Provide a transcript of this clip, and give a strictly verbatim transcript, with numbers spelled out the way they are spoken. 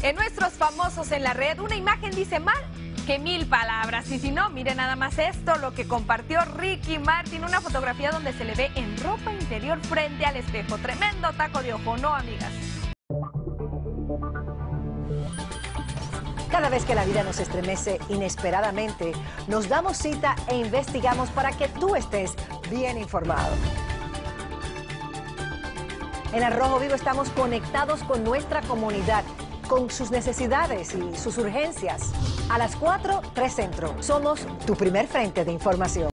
En nuestros famosos en la red, una imagen dice más que mil palabras. Y si no, mire nada más esto, lo que compartió Ricky Martin, una fotografía donde se le ve en ropa interior frente al espejo. Tremendo taco de ojo, ¿no, amigas? Cada vez que la vida nos estremece inesperadamente, nos damos cita e investigamos para que tú estés bien informado. En Al Rojo Vivo estamos conectados con nuestra comunidad, con sus necesidades y sus urgencias. A las cuatro, tres Centro. Somos tu primer frente de información.